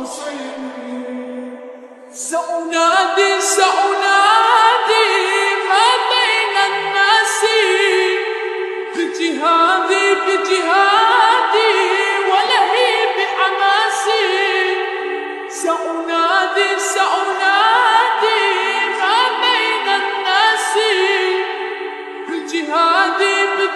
سأنادي ما بين الناس بجهادي ولهيب حماسي. سأنادي ما بين الناس بجهادي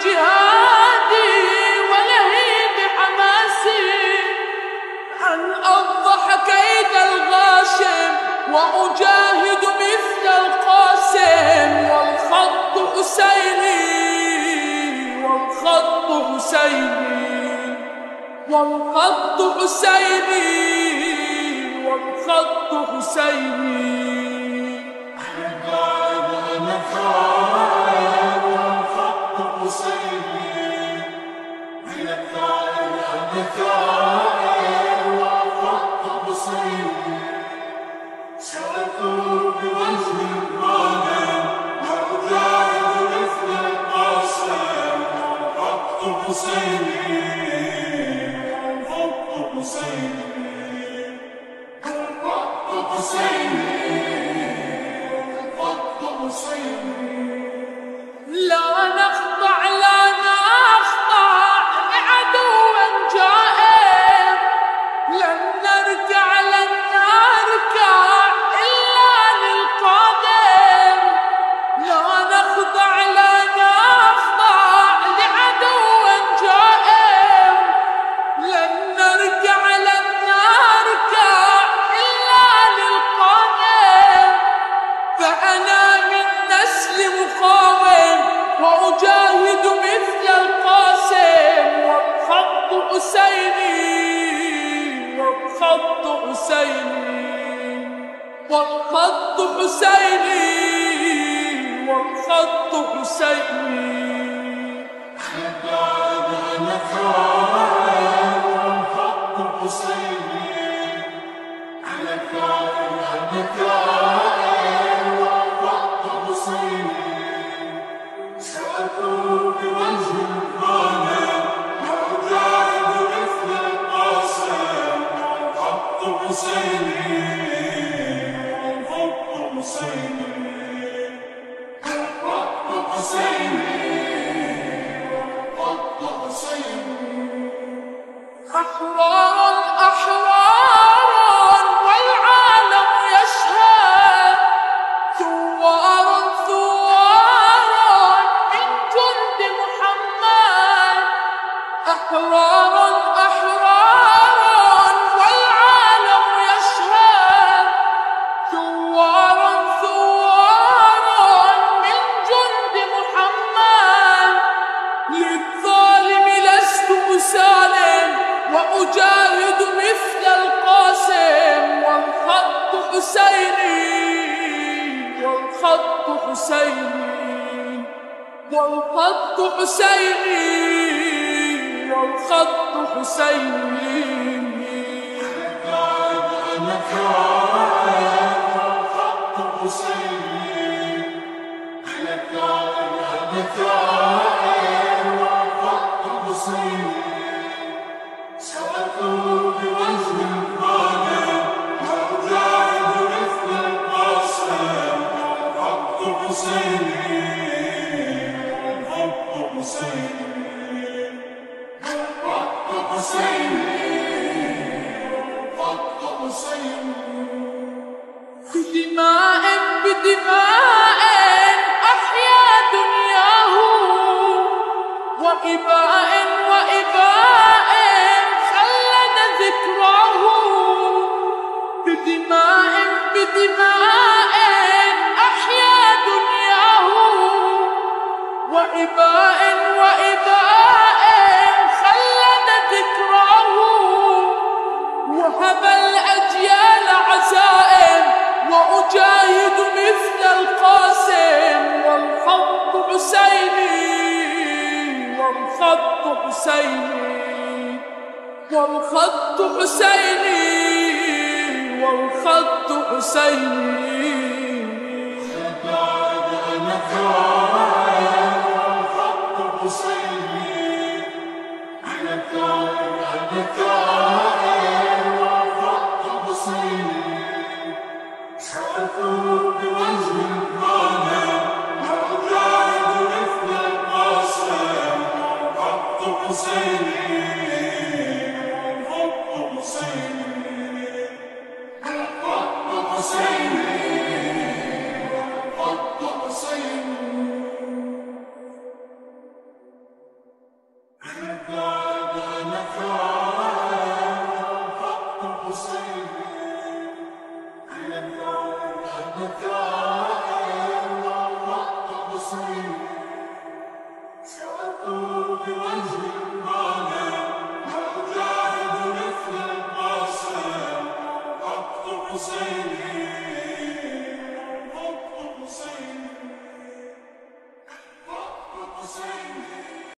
ولهيب حماسي. أن أفضح كيد الغاشم وأجاهد مثل القاسم. والخط حسيني والخط حسيني والخط حسيني والخط حسيني. أنا قاعد أنا ثائر والخط حسيني. أنا قاعد أنا ثائر والخط حسيني. سأثور بوجه الظالم وأجاهد مثل القاسم. والخط حسيني والخط حسيني والخط حسيني والخط حسيني. لا نخضع لعدو جائر. لن نركع إلا للقادم. لا نخضع لعدو جائر. لن نركع إلا للقادم. فأنا من نسل مقاوم وأجاهد مثل القاسم. والخط حسيني والخط حسيني والخط حسيني والخط حسيني. أنا قاعد أنا ثائر والخط حسيني. أنا قاعد أنا ثائر والخط حسيني. سأثور بوجه الظالم وأجاهد مثل القاسم. والخط حسيني والخط حسيني والخط حسيني والخط حسيني. أحرار والعالم يشهد. ثوار من جند محمد. أحرار والعالم يشهد. ثوار من جند محمد. للظالم لست أسالم وأجاهد مثل القاسم. والخط حسيني والخط حسيني والخط حسيني والخط حسيني. أنا قاعد أنا ثائر والخط حسيني. أنا قاعد أنا ثائر والخط حسيني. سأثور بوجه الظالم وأجاهد مثل القاسم. والخط حسيني والخط حسيني والخط حسيني والخط حسيني. بدماء أحيا دنياه. وإباء خلد ذكراه. بدماء أحيا دنياه. وإباء خلد ذكراه. وهب الأجيال عزائم وأجاهد مثل القاسم. والخط حسيني والخط حسيني والخط حسيني والخط حسيني. أنا قاعد أنا ثائر والخط حسيني. أنا قاعد أنا ثائر والخط حسيني